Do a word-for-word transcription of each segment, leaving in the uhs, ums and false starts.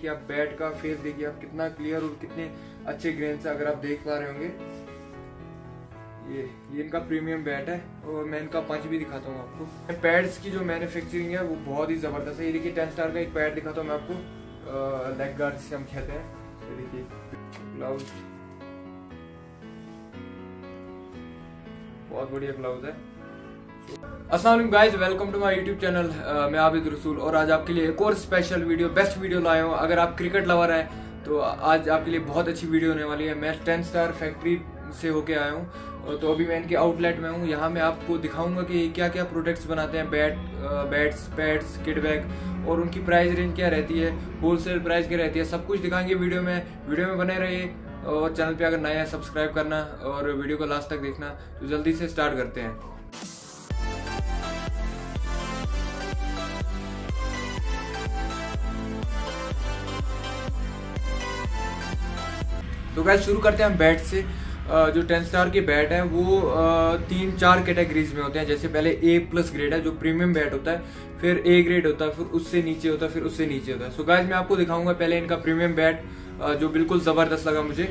देखिए आप, बेड का फेस देखिए आप, कितना क्लियर और कितने अच्छे ग्रेन से अगर आप देख पा रहे होंगे। ये ये इनका प्रीमियम बैट है और मैं इनका पंच भी दिखाता हूँ आपको। पैड्स की जो मैन्युफैक्चरिंग है वो बहुत ही जबरदस्त है। ये देखिए टेन स्टार का एक पैड दिखाता हूँ मैं आपको, लेग गार्ड से हम कहते हैं। ये देखिए ग्लव्स, बहुत बढ़िया ग्लव्स है। अस्सलाम वालेकुम guys, welcome to my YouTube channel. मैं आबिद रसूल और आज आपके लिए एक और स्पेशल वीडियो, बेस्ट वीडियो लाया हूँ। अगर आप क्रिकेट लवर हैं तो आज आपके लिए बहुत अच्छी वीडियो होने वाली है। मैं टेन स्टार फैक्ट्री से होके आया हूँ तो अभी मैं इनके आउटलेट में हूँ। यहाँ मैं आपको दिखाऊंगा कि क्या क्या प्रोडक्ट्स बनाते हैं, bat, bats, pads, kit bag, और उनकी प्राइस रेंज क्या रहती है, होलसेल प्राइस क्या रहती है, सब कुछ दिखाएंगे वीडियो में। वीडियो में बने रहिए और चैनल पे अगर नया है सब्सक्राइब करना और वीडियो को लास्ट तक देखना। तो जल्दी से स्टार्ट करते हैं। तो गाइस शुरू करते हैं हम बैट से। जो टेन स्टार के बैट हैं वो तीन चार कैटेगरीज में होते हैं। जैसे पहले ए प्लस ग्रेड है जो प्रीमियम बैट होता है, फिर ए ग्रेड होता है, फिर उससे नीचे होता है, फिर उससे नीचे होता है। सो गाइस मैं आपको दिखाऊंगा पहले इनका प्रीमियम बैट जो बिल्कुल जबरदस्त लगा मुझे।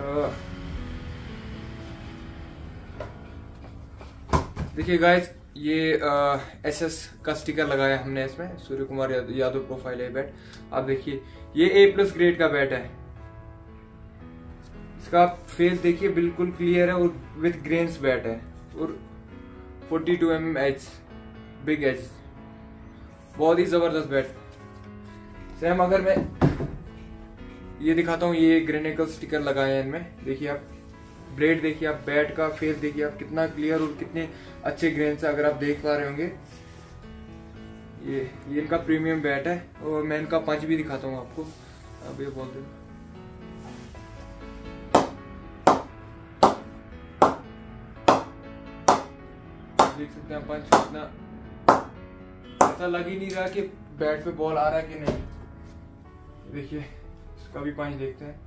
देखिए गाइस ये एस एस का स्टिकर लगाया हमने इसमें, सूर्य कुमार यादव प्रोफाइल है बैट। आप देखिए ये ए प्लस ग्रेड का बैट है। इसका फेस देखिए बिल्कुल क्लियर है और विद ग्रेन्स बैट है और forty two M M edge, big edge, बहुत ही जबरदस्त बैट। सेम अगर मैं ये दिखाता हूँ, ये ग्रेनिकल स्टिकर लगाए हैं इनमें। देखिए आप ब्लेड देखिए आप, बैट का फेस देखिए आप, कितना क्लियर और कितने अच्छे ग्रेन से अगर आप देख पा रहे होंगे। ये ये इनका प्रीमियम बैट है और मैं इनका पंच भी दिखाता हूँ आपको। अब ये बोल दो, देख सकते हैं पंच कितना, ऐसा लग ही नहीं रहा कि बैट पे बॉल आ रहा है कि नहीं। देखिए इसका भी पंच देखते हैं।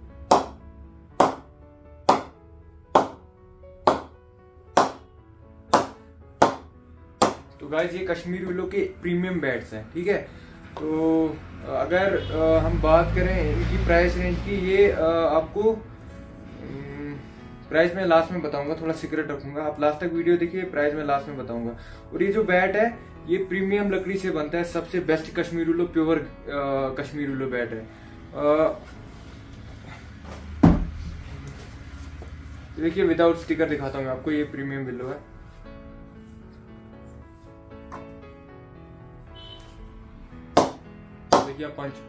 तो गाइस ये कश्मीर विलो के प्रीमियम बैट्स हैं, ठीक है। तो अगर हम बात करें इनकी प्राइस रेंज की, ये आपको प्राइस मैं लास्ट में बताऊंगा, थोड़ा सीक्रेट रखूंगा। आप लास्ट तक वीडियो देखिए, प्राइस मैं लास्ट में बताऊंगा। और ये जो बैट है ये प्रीमियम लकड़ी से बनता है, सबसे best Kashmir willow, pure Kashmir willow bat है। देखिए विदाउट स्टिकर दिखाता हूँ मैं आपको, ये प्रीमियम विलो है। देखिए पंच,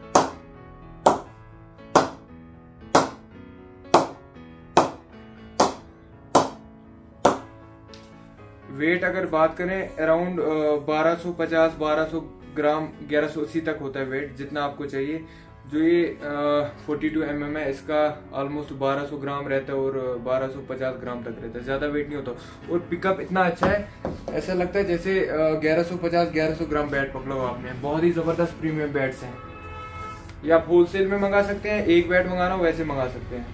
वेट अगर बात करें अराउंड बारह सौ पचास बारह सौ ग्राम, ग्यारह सौ अस्सी तक होता है वेट, जितना आपको चाहिए। जो ये फोर्टी टू एम एम है इसका ऑलमोस्ट बारह सौ ग्राम रहता है और बारह सौ पचास ग्राम तक रहता है, ज्यादा वेट नहीं होता। और पिकअप इतना अच्छा है, ऐसा लगता है जैसे ग्यारह सौ पचास ग्यारह सौ ग्राम बैट पकड़ा हो आपने। बहुत ही जबरदस्त प्रीमियम बैट्स हैं। ये आप होलसेल में मंगा सकते हैं, एक बैट मंगाना हो वैसे मंगा सकते हैं।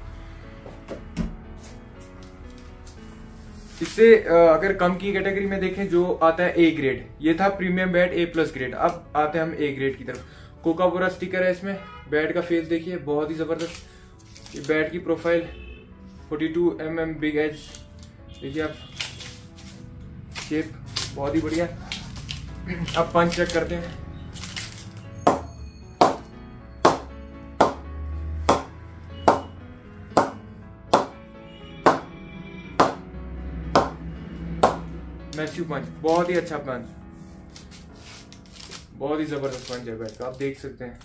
इससे अगर कम की कैटेगरी में देखें जो आता है ए ग्रेड, ये था premium bat A plus grade. अब आते हैं हम ए ग्रेड की तरफ। कोकापुरा स्टिकर है इसमें, बैट का फेस देखिए बहुत ही जबरदस्त। ये बैट की profile forty two M M big edge, देखिए आप शेप बहुत ही बढ़िया। अब पंच चेक करते हैं। मैसिव पंच, बहुत ही अच्छा पंच, बहुत ही जबरदस्त पंच है बैट का, आप देख सकते हैं।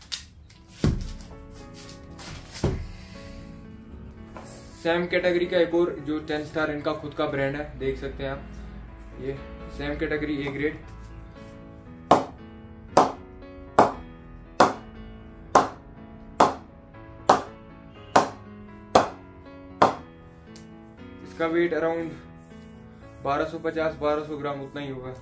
सेम कैटेगरी का एक और जो टेन स्टार इनका खुद का ब्रांड है, देख सकते हैं आप। ये सेम कैटेगरी ए ग्रेड, इसका वेट अराउंड बारह सौ पचास बारह सौ ग्राम उतना ही होगा।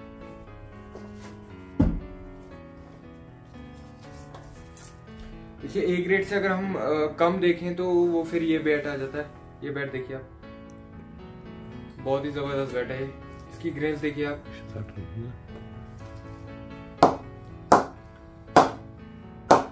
देखिए ए ग्रेड से अगर हम आ, कम देखें तो वो फिर ये बैट आ जाता है। ये बैट देखिए आप, बहुत ही जबरदस्त बैट है। इसकी ग्रेन्स देखिए आप,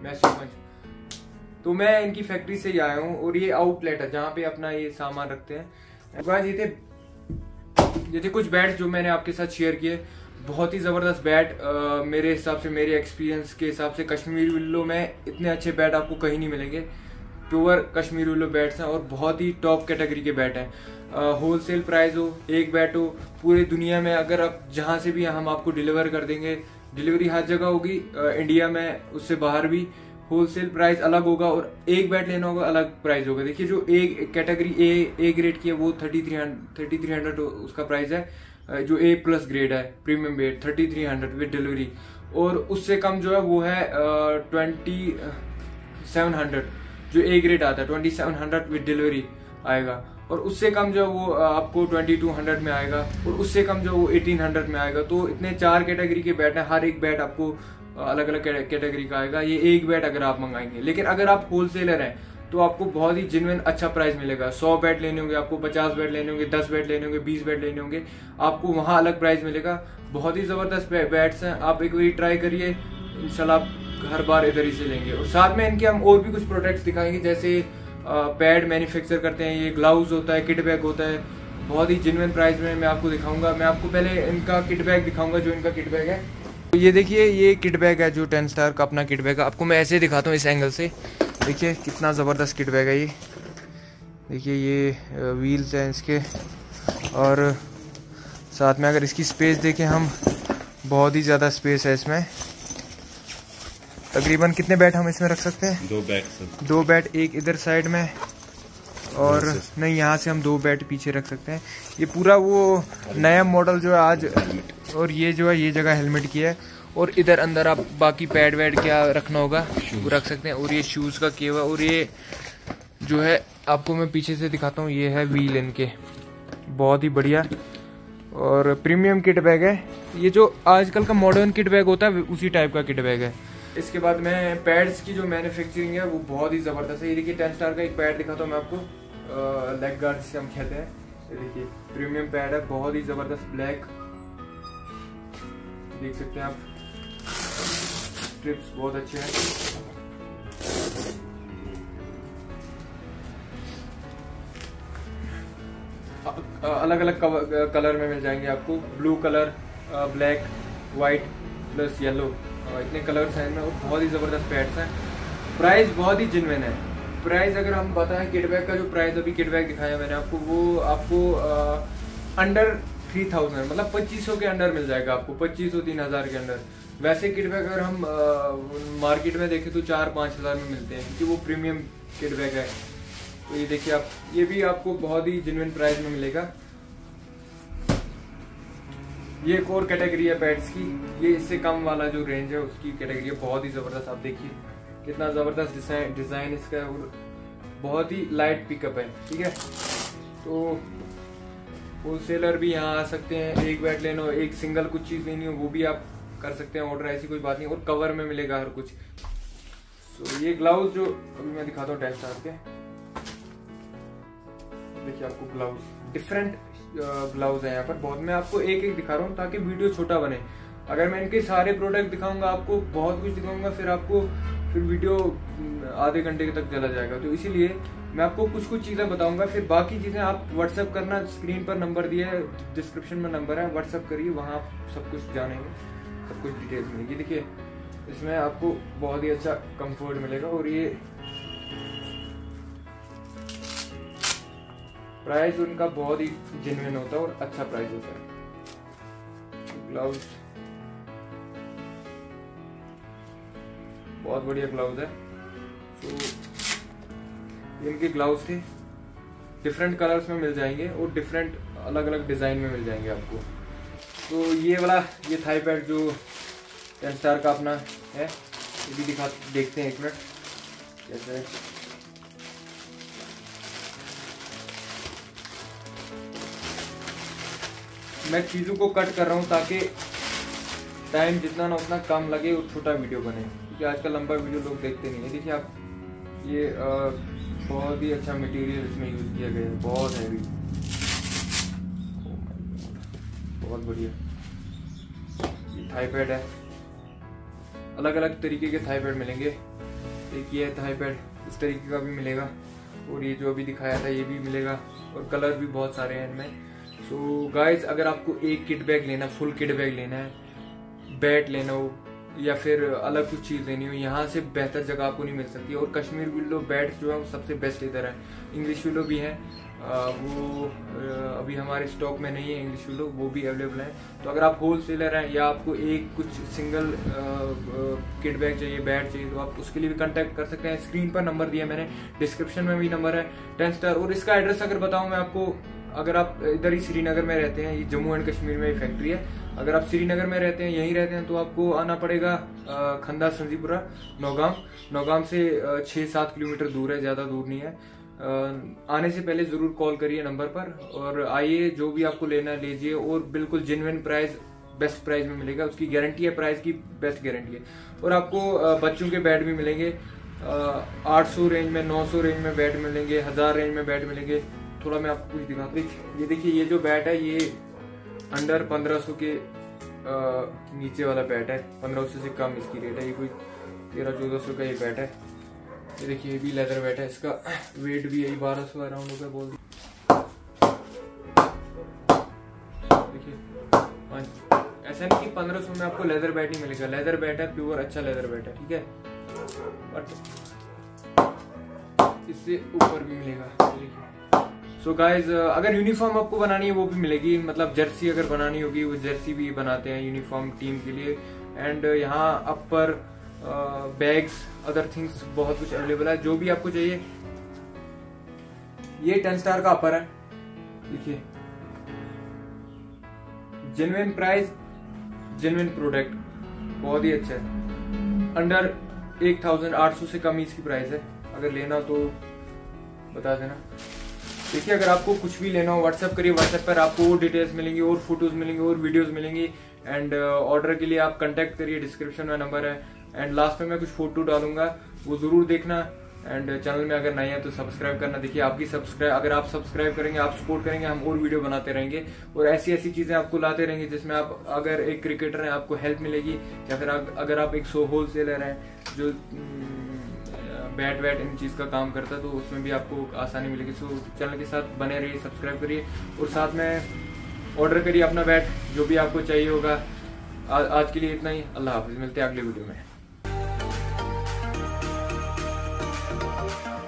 मैसी पंच। तो मैं इनकी फैक्ट्री से ही आया हूँ और ये आउटलेट है जहाँ पे अपना ये सामान रखते हैं। गाइस ये थे ये थे कुछ बैट जो मैंने आपके साथ शेयर किए। बहुत ही ज़बरदस्त बैट, आ, मेरे हिसाब से, मेरे एक्सपीरियंस के हिसाब से कश्मीरी विल्लो में इतने अच्छे बैट आपको कहीं नहीं मिलेंगे। प्योर कश्मीरी विल्लो बैट्स हैं और बहुत ही टॉप कैटेगरी के बैट हैं। होल सेल प्राइस हो, एक बैट हो, पूरी दुनिया में अगर आप जहाँ से भी हम आपको डिलीवर कर देंगे, डिलीवरी हर जगह होगी, आ, इंडिया में, उससे बाहर भी। होल सेल प्राइस अलग होगा और एक बैट लेना होगा अलग प्राइस होगा। देखिए जो एक कैटेगरी ए ए ग्रेड की है वो thirty three hundred thirty three hundred उसका प्राइस है। जो ए प्लस ग्रेड है premium bat thirty three hundred with delivery, और उससे कम जो है वो है ट्वेंटी सेवन हंड्रेड जो ए ग्रेड आता है, twenty seven hundred with delivery आएगा। और उससे कम जो है वो आपको ट्वेंटी टू हंड्रेड में आएगा और उससे कम जो वो एटीन हंड्रेड में आएगा। तो इतने चार कैटेगरी के बैट हैं, हर एक बैट आपको अलग अलग कैटेगरी का आएगा। ये एक बैट अगर आप मंगाएंगे, लेकिन अगर आप होलसेलर हैं तो आपको बहुत ही जेन्युइन अच्छा प्राइस मिलेगा। सौ बैट लेने होंगे आपको, पचास बैट लेने होंगे, दस बैट लेने होंगे, बीस बैट लेने होंगे, आपको वहाँ अलग प्राइस मिलेगा। बहुत ही जबरदस्त बैट्स हैं, आप एक बार ट्राई करिए, इंशाल्लाह आप हर बार इधर ही से लेंगे। और साथ में इनके हम और भी कुछ प्रोडक्ट्स दिखाएंगे, जैसे पैड मैन्युफैक्चर करते हैं, ये ग्लव्स होता है, किट बैग होता है, बहुत ही जेन्युइन प्राइस में मैं आपको दिखाऊंगा। मैं आपको पहले इनका किट बैग दिखाऊंगा, जो इनका किट बैग है। तो ये देखिए, ये किट बैग है जो टेन स्टार का अपना किट बैग है। आपको मैं ऐसे दिखाता हूँ इस एंगल से, देखिए कितना ज़बरदस्त किट बैग है ये। देखिए ये व्हील्स हैं इसके, और साथ में अगर इसकी स्पेस देखें हम, बहुत ही ज़्यादा स्पेस है इसमें। तकरीबन कितने बैट हम इसमें रख सकते हैं? दो बैट दो बैट एक इधर साइड में, और नहीं यहाँ से हम दो बैट पीछे रख सकते हैं। ये पूरा वो नया मॉडल जो है आज, और ये जो है ये जगह हेलमेट की है, और इधर अंदर आप बाकी पैड वैड क्या रखना होगा वो रख सकते हैं। और ये शूज़ का केवा, और ये जो है आपको मैं पीछे से दिखाता हूँ, ये है व्हील इनके, बहुत ही बढ़िया और प्रीमियम किट बैग है। ये जो आजकल का मॉडर्न किट बैग होता है उसी टाइप का किट बैग है। इसके बाद मैं पैड्स की जो मैन्युफैक्चरिंग है वो बहुत ही ज़बरदस्त है। ये देखिए टेन स्टार का एक पैड दिखाता हूँ मैं आपको, लेग गार्ड जिसे हम कहते हैं। ये देखिए प्रीमियम पैड है, बहुत ही ज़बरदस्त, ब्लैक, देख सकते हैं आप, स्ट्रिप्स बहुत अच्छे हैं। अलग अलग कलर में मिल जाएंगे आपको, blue colour, black, white plus yellow, इतने कलर्स हैं इनमें, और बहुत ही ज़बरदस्त पैड्स हैं। प्राइस बहुत ही जेन्युइन है। प्राइस अगर हम बताएं, किट बैग का जो प्राइस अभी किट बैग दिखाया मैंने आपको, वो आपको अंडर थ्री थाउजेंड मतलब पच्चीस सौ के अंडर मिल जाएगा आपको, पच्चीस सौ तीन हज़ार के अंदर। वैसे किट बैग अगर हम आ, मार्केट में देखें तो चार पाँच हज़ार में मिलते हैं, क्योंकि वो प्रीमियम किट बैग है। तो ये देखिए आप, ये भी आपको बहुत ही जेन्युइन प्राइस में मिलेगा। ये एक और कैटेगरी है पैड्स की, ये इससे कम वाला जो रेंज है उसकी कैटेगरी है, बहुत ही ज़बरदस्त। आप देखिए कितना ज़बरदस्त डिजाइन डिज़ाइन इसका है, और बहुत ही लाइट पिकअप है, ठीक है। तो होलसेलर भी यहाँ आ सकते हैं, एक बैट लेना हो, एक सिंगल कुछ चीज़ लेनी हो वो भी आप कर सकते हैं ऑर्डर, ऐसी कोई बात नहीं। और कवर में मिलेगा हर कुछ। सो ये ग्लव्स जो अभी मैं दिखाता हूँ टेन स्टार के, देखिए आपको ग्लव्स, डिफरेंट ग्लव्स है यहाँ पर बहुत। मैं आपको एक एक दिखा रहा हूँ ताकि वीडियो छोटा बने। अगर मैं इनके सारे प्रोडक्ट दिखाऊंगा आपको, बहुत कुछ दिखाऊंगा, फिर आपको फिर वीडियो आधे घंटे तक चला जाएगा। तो इसीलिए मैं आपको कुछ कुछ चीज़ें बताऊंगा, फिर बाकी चीज़ें आप व्हाट्सअप करना। स्क्रीन पर नंबर दिया है, डिस्क्रिप्शन में नंबर है, व्हाट्सअप करिए, वहाँ आप सब कुछ जानेंगे, सब कुछ डिटेल्स मिलेगी। देखिए इसमें आपको बहुत ही अच्छा कंफर्ट मिलेगा। और ये प्राइस उनका बहुत ही जेन्युइन होता है और अच्छा प्राइस होता है। ग्लव्स बहुत बढ़िया ग्लव्स है। तो इनके ग्लव्स थे, डिफरेंट कलर्स में मिल जाएंगे और डिफरेंट अलग अलग डिज़ाइन में मिल जाएंगे आपको। तो ये वाला ये थाई पैड जो टेन स्टार का अपना है, ये भी दिखा देखते हैं एक मिनट कैसे। मैं चीज़ों को कट कर रहा हूँ ताकि टाइम जितना ना उतना कम लगे और छोटा वीडियो बने, क्योंकि आजकल लंबा वीडियो लोग देखते नहीं है। देखिए आप, ये आ, बहुत ही अच्छा मटेरियल इसमें यूज़ किया गया है, बहुत हैवी, बहुत बढ़िया। ये थाई पैड है, अलग अलग तरीके के थाई पैड मिलेंगे। एक ये थाई पैड इस तरीके का भी मिलेगा, और ये जो अभी दिखाया था ये भी मिलेगा, और कलर भी बहुत सारे हैं इनमें। सो गाइस, अगर आपको एक किट बैग लेना, फुल किट बैग लेना है, बैट लेना हो या फिर अलग कुछ चीज़ लेनी हो, यहाँ से बेहतर जगह आपको नहीं मिल सकती। और कश्मीर विलो बैट जो है वो सबसे बेस्ट इधर है। इंग्लिश विलो भी है, वो अभी हमारे स्टॉक में नहीं है इंग्लिश विलो, वो भी अवेलेबल है। तो अगर आप होल सेलर हैं या आपको एक कुछ सिंगल किट बैग चाहिए, बैट चाहिए, तो आप उसके लिए भी कांटेक्ट कर सकते हैं। स्क्रीन पर नंबर दिया मैंने, डिस्क्रिप्शन में भी नंबर है, टेन स्टार। और इसका एड्रेस अगर बताऊं मैं आपको, अगर आप इधर ही श्रीनगर में रहते हैं, ये जम्मू एंड कश्मीर में फैक्ट्री है, अगर आप श्रीनगर में रहते हैं, यहीं रहते हैं, तो आपको आना पड़ेगा खंदा संजीपुरा नौगाम। नौगाम से छः सात किलोमीटर दूर है, ज़्यादा दूर नहीं है। आने से पहले ज़रूर कॉल करिए नंबर पर, और आइए, जो भी आपको लेना लीजिए, और बिल्कुल जेन्युइन प्राइस, बेस्ट प्राइस में मिलेगा। उसकी गारंटी है, प्राइस की बेस्ट गारंटी है। और आपको बच्चों के बैट भी मिलेंगे, आठ सौ रेंज में, नौ सौ रेंज में बैट मिलेंगे, हज़ार रेंज में बैट मिलेंगे। थोड़ा मैं आपको कुछ दिखाता हूँ। ये देखिए, ये जो बैट है ये अंडर पंद्रह सौ के आ, नीचे वाला बैट है, पंद्रह सौ से कम इसकी रेट है। ये कोई तेरह चौदह सौ का ये बैट है। ये देखिए, ये भी लेदर बैट है, इसका वेट भी यही बारह सौ अराउंड होगा बोल देखिए। ऐसा नहीं कि पंद्रह सौ में आपको लेदर बैट ही मिलेगा, लेदर बैट है, प्योर अच्छा लेदर बैट है, ठीक है। बट इससे ऊपर भी मिलेगा। सो so गाइज, अगर यूनिफॉर्म आपको बनानी है वो भी मिलेगी, मतलब जर्सी अगर बनानी होगी, वो जर्सी भी बनाते हैं यूनिफॉर्म टीम के लिए। एंड यहाँ अपर बैग्स, अदर थिंग्स, बहुत कुछ अवेलेबल है, जो भी आपको चाहिए। ये टेन स्टार का अपर है, देखिए, जेन्युइन प्राइस, जेन्युइन प्रोडक्ट, बहुत ही अच्छा है। अंडर एक थाउजेंड, आठ सौ से कम ही इसकी प्राइस है। अगर लेना तो बता देना। देखिए, अगर आपको कुछ भी लेना हो व्हाट्सएप करिए, व्हाट्सएप पर आपको और डिटेल्स मिलेंगी, और फोटोज मिलेंगी, और वीडियोस मिलेंगी। एंड ऑर्डर uh, के लिए आप कांटेक्ट करिए, डिस्क्रिप्शन में नंबर है। एंड लास्ट में मैं कुछ फोटो डालूंगा, वो जरूर देखना। एंड चैनल में अगर नए हैं तो सब्सक्राइब करना। देखिए, आपकी सब्सक्राइब, अगर आप सब्सक्राइब करेंगे, आप सपोर्ट करेंगे, हम और वीडियो बनाते रहेंगे, और ऐसी ऐसी चीजें आपको लाते रहेंगे जिसमें आप, अगर एक क्रिकेटर हैं, आपको हेल्प मिलेगी, या फिर अगर आप एक सो होल सेलर हैं जो बैट वैट इन चीज़ का काम करता है, तो उसमें भी आपको आसानी मिलेगी। सो चैनल के साथ बने रहिए, सब्सक्राइब करिए, और साथ में ऑर्डर करिए अपना बैट, जो भी आपको चाहिए होगा। आ, आज के लिए इतना ही। अल्लाह हाफिज़, मिलते हैं अगले वीडियो में।